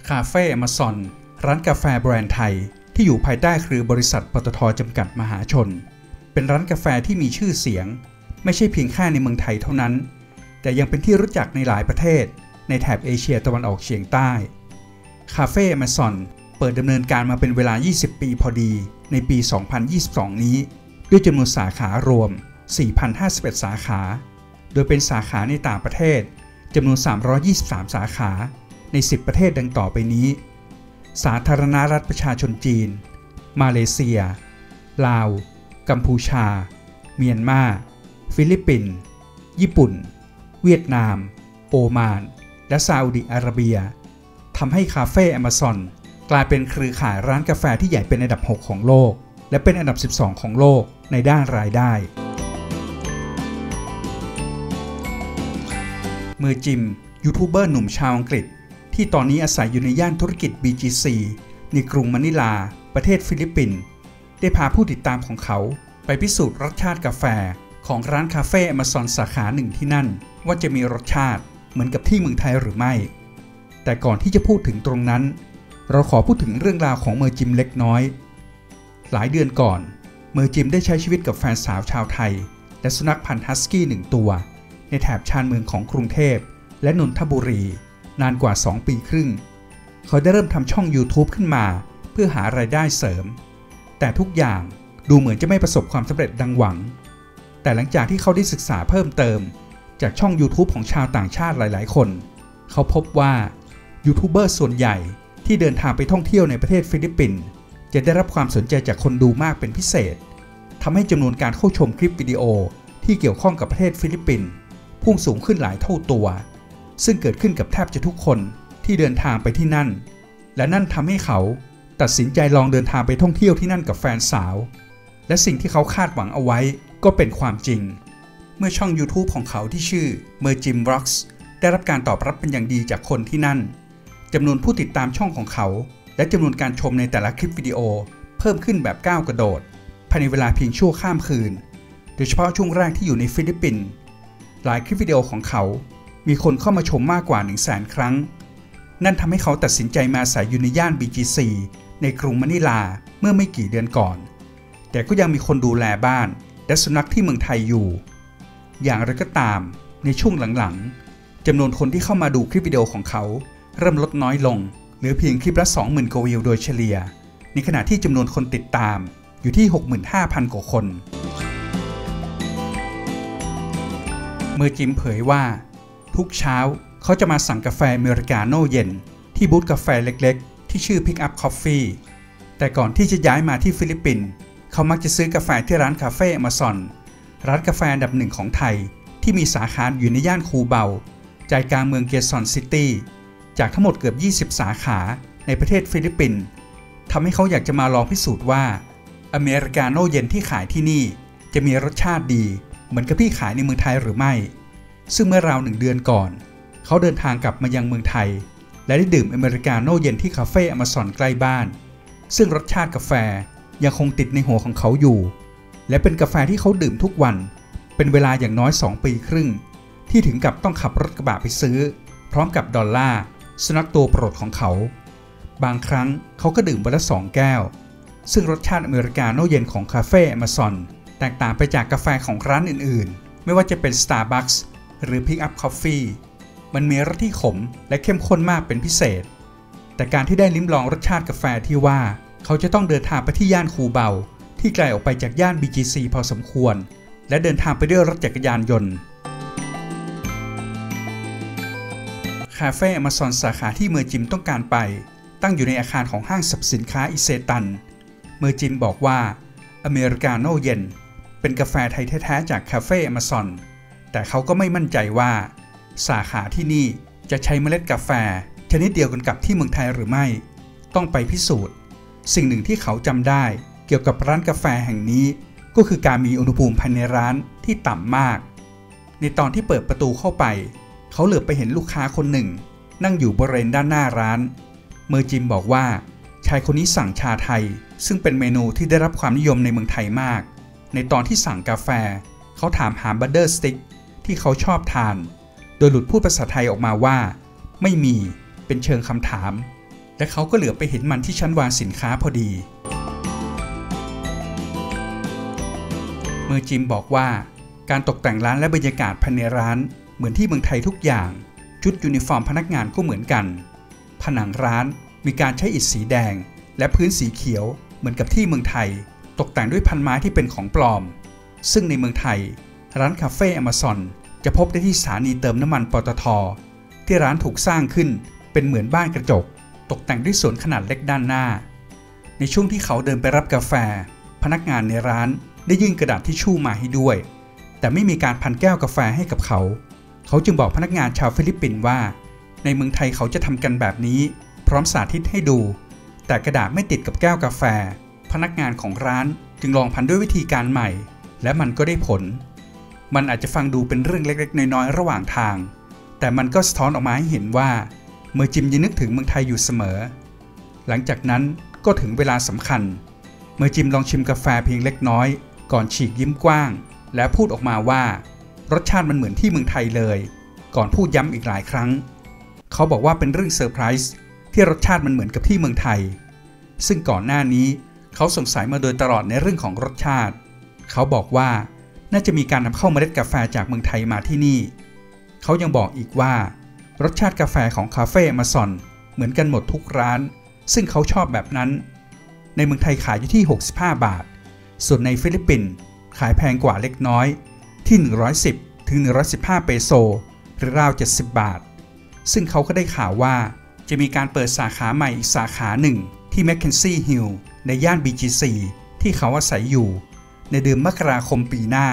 คาเฟ่อเมซอนร้านกาแฟแบรนด์ไทยที่อยู่ภายใต้เครือบริษัทปตท.จำกัดมหาชนเป็นร้านกาแฟที่มีชื่อเสียงไม่ใช่เพียงแค่ในเมืองไทยเท่านั้นแต่ยังเป็นที่รู้จักในหลายประเทศในแถบเอเชียตะวันออกเฉียงใต้คาเฟ่อเมซอนเปิดดำเนินการมาเป็นเวลา20 ปีพอดีในปี 2022 นี้ด้วยจำนวนสาขารวม 4,051 สาขาโดยเป็นสาขาในต่างประเทศจำนวน323สาขาใน10ประเทศดังต่อไปนี้สาธารณรัฐประชาชนจีนมาเลเซียลาวกัมพูชาเมียนมาฟิลิปปินส์ญี่ปุ่นเวียดนามโอมานและซาอุดิอาระเบียทำให้คาเฟ่อเมซอนกลายเป็นเครือข่ายร้านกาแฟที่ใหญ่เป็นอันดับ6ของโลกและเป็นอันดับ12ของโลกในด้านรายได้เมอร์จิมยูทูบเบอร์หนุ่มชาวอังกฤษที่ตอนนี้อาศัยอยู่ในย่านธุรกิจ BGC ในกรุงมะนิลาประเทศฟิลิปปินส์ได้พาผู้ติดตามของเขาไปพิสูจน์รสชาติกาแฟของร้านคาเฟ่อเมซอนสาขาหนึ่งที่นั่นว่าจะมีรสชาติเหมือนกับที่เมืองไทยหรือไม่แต่ก่อนที่จะพูดถึงตรงนั้นเราขอพูดถึงเรื่องราวของเมอร์จิมเล็กน้อยหลายเดือนก่อนเมอร์จิมได้ใช้ชีวิตกับแฟนสาวชาวไทยและสุนัขพันธุ์ฮัสกี้1ตัวในแถบชานเมืองของกรุงเทพและนนทบุรีนานกว่า2 ปีครึ่งเขาได้เริ่มทำช่อง YouTube ขึ้นมาเพื่อหารายได้เสริมแต่ทุกอย่างดูเหมือนจะไม่ประสบความสำเร็จดังหวังแต่หลังจากที่เขาได้ศึกษาเพิ่มเติมจากช่อง YouTube ของชาวต่างชาติหลายๆคนเขาพบว่ายูทูบเบอร์ส่วนใหญ่ที่เดินทางไปท่องเที่ยวในประเทศฟิลิปปินส์จะได้รับความสนใจจากคนดูมากเป็นพิเศษทำให้จำนวนการเข้าชมคลิปวิดีโอที่เกี่ยวข้องกับประเทศฟิลิปปินส์พุ่งสูงขึ้นหลายเท่าตัวซึ่งเกิดขึ้นกับแทบจะทุกคนที่เดินทางไปที่นั่นและนั่นทำให้เขาตัดสินใจลองเดินทางไปท่องเที่ยวที่นั่นกับแฟนสาวและสิ่งที่เขาคาดหวังเอาไว้ก็เป็นความจริงเมื่อช่อง YouTube ของเขาที่ชื่อ Merjim Vlogs ได้รับการตอบรับเป็นอย่างดีจากคนที่นั่นจำนวนผู้ติดตามช่องของเขาและจำนวนการชมในแต่ละคลิปวิดีโอเพิ่มขึ้นแบบก้าวกระโดดภายในเวลาเพียงชั่วข้ามคืนโดยเฉพาะช่วงแรกที่อยู่ในฟิลิปปินส์หลายคลิปวิดีโอของเขามีคนเข้ามาชมมากกว่า 100,000 ครั้งนั่นทำให้เขาตัดสินใจมาอาศัยอยู่ในย่าน BGC ในกรุงมะนิลาเมื่อไม่กี่เดือนก่อนแต่ก็ยังมีคนดูแลบ้านและสุนัขที่เมืองไทยอยู่อย่างไรก็ตามในช่วงหลังๆจำนวนคนที่เข้ามาดูคลิปวิดีโอของเขาเริ่มลดน้อยลงเหลือเพียงคลิปละ 20,000 กว่าวิวโดยเฉลี่ยในขณะที่จำนวนคนติดตามอยู่ที่ 65,000 กว่าคนเมื่อจิมเผยว่าทุกเช้าเขาจะมาสั่งกาแฟอเมริกาโน่เย็นที่บูธกาแฟเล็กๆที่ชื่อ Pick Up Coffee แต่ก่อนที่จะย้ายมาที่ฟิลิปปินส์เขามักจะซื้อกาแฟที่ร้านคาเฟ่อเมซอนร้านกาแฟอันดับหนึ่งของไทยที่มีสาขาอยู่ในย่านคูเบาใจกลางเมืองเกซอนซิตี้จากทั้งหมดเกือบ20 สาขาในประเทศฟิลิปปินส์ทำให้เขาอยากจะมาลองพิสูจน์ว่าอเมริกาโน่เย็นที่ขายที่นี่จะมีรสชาติดีเหมือนกับที่ขายในเมืองไทยหรือไม่ซึ่งเมื่อราว1 เดือนก่อนเขาเดินทางกลับมายังเมืองไทยและได้ดื่มอเมริกาโน่เย็นที่คาเฟ่อเมซอนใกล้บ้านซึ่งรสชาติกาแฟยังคงติดในหัวของเขาอยู่และเป็นกาแฟที่เขาดื่มทุกวันเป็นเวลาอย่างน้อย2 ปีครึ่งที่ถึงกับต้องขับรถกระบะไปซื้อพร้อมกับดอลล่าสุนัขตัวโปรดของเขาบางครั้งเขาก็ดื่มวันละ2 แก้วซึ่งรสชาติอเมริกาโน่เย็นของคาเฟ่อเมซอนแตกต่างไปจากกาแฟของร้านอื่นๆไม่ว่าจะเป็น Starbucks หรือ Pick Up Coffee มันมีรสที่ขมและเข้มข้นมากเป็นพิเศษแต่การที่ได้ลิ้มลองรสชาติกาแฟที่ว่าเขาจะต้องเดินทางไปที่ย่านคูเบาที่ไกลออกไปจากย่าน BGC พอสมควรและเดินทางไปด้วยรถจักรยานยนต์คาเฟ่อเมซอนสาขาที่เมอร์จิมต้องการไปตั้งอยู่ในอาคารของห้างสรรพสินค้าอิเซตันเมอร์จิมบอกว่าอเมริกาโน่เย็นเป็นกาแฟไทยแท้ๆจากคาเฟ่อเมซอนแต่เขาก็ไม่มั่นใจว่าสาขาที่นี่จะใช้เมล็ดกาแฟชนิดเดียวกันกับที่เมืองไทยหรือไม่ต้องไปพิสูจน์สิ่งหนึ่งที่เขาจำได้เกี่ยวกับร้านกาแฟแห่งนี้ก็คือการมีอุณหภูมิภายในร้านที่ต่ำมากในตอนที่เปิดประตูเข้าไปเขาเหลือบไปเห็นลูกค้าคนหนึ่งนั่งอยู่บริเวณด้านหน้าร้านเมอร์จิมบอกว่าชายคนนี้สั่งชาไทยซึ่งเป็นเมนูที่ได้รับความนิยมในเมืองไทยมากในตอนที่สั่งกาแฟเขาถามหาบัตเตอร์สติ๊กที่เขาชอบทานโดยหลุดพูดภาษาไทยออกมาว่าไม่มีเป็นเชิงคำถามและเขาก็เหลือไปเห็นมันที่ชั้นวางสินค้าพอดีเมอร์จิมบอกว่าการตกแต่งร้านและบรรยากาศภายในร้านเหมือนที่เมืองไทยทุกอย่างชุดยูนิฟอร์มพนักงานก็เหมือนกันผนังร้านมีการใช้อิฐสีแดงและพื้นสีเขียวเหมือนกับที่เมืองไทยตกแต่งด้วยพันไม้ที่เป็นของปลอมซึ่งในเมืองไทยร้านคาเฟ่ Amazon จะพบได้ที่สถานีเติมน้ำมันปตท.ที่ร้านถูกสร้างขึ้นเป็นเหมือนบ้านกระจกตกแต่งด้วยสวนขนาดเล็กด้านหน้าในช่วงที่เขาเดินไปรับกาแฟพนักงานในร้านได้ยื่นกระดาษทิชชู่มาให้ด้วยแต่ไม่มีการพันแก้วกาแฟให้กับเขาจึงบอกพนักงานชาวฟิลิปปินส์ว่าในเมืองไทยเขาจะทำกันแบบนี้พร้อมสาธิตให้ดูแต่กระดาษไม่ติดกับแก้วกาแฟพนักงานของร้านจึงลองพันด้วยวิธีการใหม่และมันก็ได้ผลมันอาจจะฟังดูเป็นเรื่องเล็กๆน้อยๆระหว่างทางแต่มันก็สะท้อนออกมาให้เห็นว่าเมอร์จิมยังนึกถึงเมืองไทยอยู่เสมอหลังจากนั้นก็ถึงเวลาสำคัญเมอร์จิมลองชิมกาแฟเพียงเล็กน้อยก่อนฉีกยิ้มกว้างและพูดออกมาว่ารสชาติมันเหมือนที่เมืองไทยเลยก่อนพูดย้ำอีกหลายครั้งเขาบอกว่าเป็นเรื่องเซอร์ไพรส์ที่รสชาติมันเหมือนกับที่เมืองไทยซึ่งก่อนหน้านี้เขาสงสัยมาโดยตลอดในเรื่องของรสชาติเขาบอกว่าน่าจะมีการนำเข้าเมล็ดกาแฟจากเมืองไทยมาที่นี่เขายังบอกอีกว่ารสชาติกาแฟของคาเฟ่ Amazon เหมือนกันหมดทุกร้านซึ่งเขาชอบแบบนั้นในเมืองไทยขายอยู่ที่65 บาทส่วนในฟิลิปปินส์ขายแพงกว่าเล็กน้อยที่110 ถึง 115 เปโซหรือราว70 บาทซึ่งเขาก็ได้ข่าวว่าจะมีการเปิดสาขาใหม่อีกสาขาหนึ่งที่แมคเคนซี่ฮิลล์ในย่าน BGC ที่เขาอาศัยอยู่ในเดือนมกราคมปีหน้า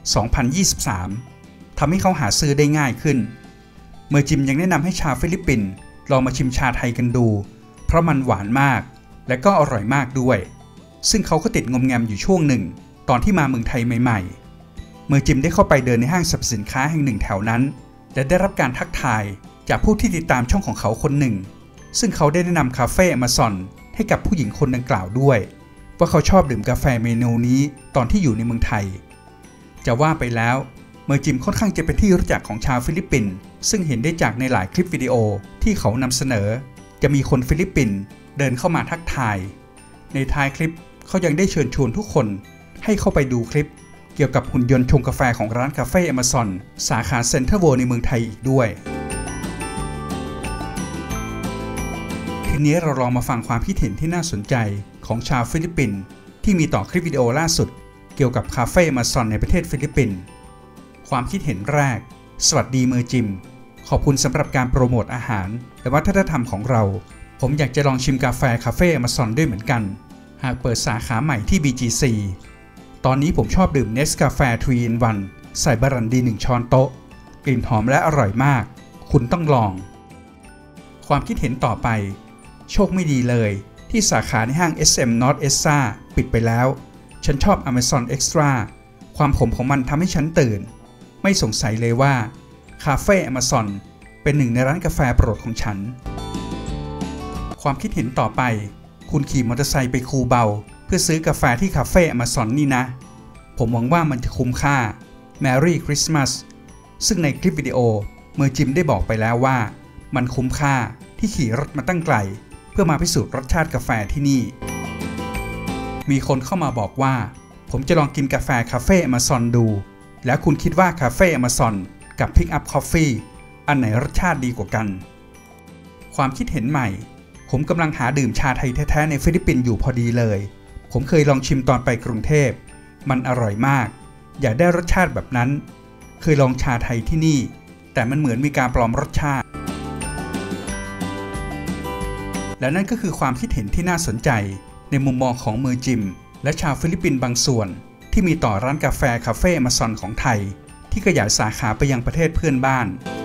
2023 ทำให้เขาหาซื้อได้ง่ายขึ้นเมอร์จิมยังแนะนำให้ชาวฟิลิปปินส์ลองมาชิมชาไทยกันดูเพราะมันหวานมากและก็อร่อยมากด้วยซึ่งเขาก็ติดงอมแงมอยู่ช่วงหนึ่งตอนที่มาเมืองไทยใหม่ๆเมอร์จิมได้เข้าไปเดินในห้างสรรพสินค้าแห่งหนึ่งแถวนั้นและได้รับการทักทายจากผู้ที่ติดตามช่องของเขาคนหนึ่งซึ่งเขาได้แนะนำคาเฟ่ Amazon ให้กับผู้หญิงคนดังกล่าวด้วยว่าเขาชอบดื่มกาแฟเมนูนี้ตอนที่อยู่ในเมืองไทยจะว่าไปแล้วเมอร์จิมค่อนข้างจะเป็นที่รู้จักของชาวฟิลิปปินส์ซึ่งเห็นได้จากในหลายคลิปวิดีโอที่เขานำเสนอจะมีคนฟิลิปปินส์เดินเข้ามาทักทายในท้ายคลิปเขายังได้เชิญชวนทุกคนให้เข้าไปดูคลิปเกี่ยวกับหุ่นยนต์ชงกาแฟของร้านคาเฟ่ Amazon สาขาเซ็นทรัลเวิลด์ในเมืองไทยอีกด้วยทีนี้เราลองมาฟังความคิดเห็นที่น่าสนใจของชาวฟิลิปปินส์ที่มีต่อคลิปวิดีโอล่าสุดเกี่ยวกับคาเฟ่ Amazon ในประเทศฟิลิปปินส์ความคิดเห็นแรกสวัสดีเมอร์จิมขอบคุณสำหรับการโปรโมทอาหารและวัฒนธรรมของเราผมอยากจะลองชิมกาแฟคาเฟ่ Amazon ด้วยเหมือนกันหากเปิดสาขาใหม่ที่ BGC ตอนนี้ผมชอบดื่ม Nescafe 3-in-1 ใส่บารันดี1 ช้อนโต๊ะกลิ่นหอมและอร่อยมากคุณต้องลองความคิดเห็นต่อไปโชคไม่ดีเลยที่สาขาในห้าง SM North Essa ปิดไปแล้วฉันชอบ Amazon Extra ความขมของมันทำให้ฉันตื่นไม่สงสัยเลยว่าคาเฟ่ Amazon เป็นหนึ่งในร้านกาแฟโปรดของฉันความคิดเห็นต่อไปคุณขี่มอเตอร์ไซค์ไปคูเบาเพื่อซื้อกาแฟที่คาเฟ่ Amazon นี่นะผมหวังว่ามันจะคุ้มค่า Merry Christmas ซึ่งในคลิปวิดีโอเมอร์จิมได้บอกไปแล้วว่ามันคุ้มค่าที่ขี่รถมาตั้งไกลเพื่อมาพิสูจน์รสชาติกาแฟที่นี่มีคนเข้ามาบอกว่าผมจะลองกินกาแฟคาเฟ่ Amazon ดูแล้วคุณคิดว่าคาเฟ่ Amazon กับ Pick Up Coffee อันไหนรสชาติดีกว่ากันความคิดเห็นใหม่ผมกำลังหาดื่มชาไทยแท้ๆในฟิลิปปินส์อยู่พอดีเลยผมเคยลองชิมตอนไปกรุงเทพมันอร่อยมากอยากได้รสชาติแบบนั้นเคยลองชาไทยที่นี่แต่มันเหมือนมีการปลอมรสชาติและนั่นก็คือความคิดเห็นที่น่าสนใจในมุมมองของเมอร์จิมและชาวฟิลิปปินส์บางส่วนที่มีต่อร้านกาแฟคาเฟ่ Amazon ของไทยที่ขยายสาขาไปยังประเทศเพื่อนบ้าน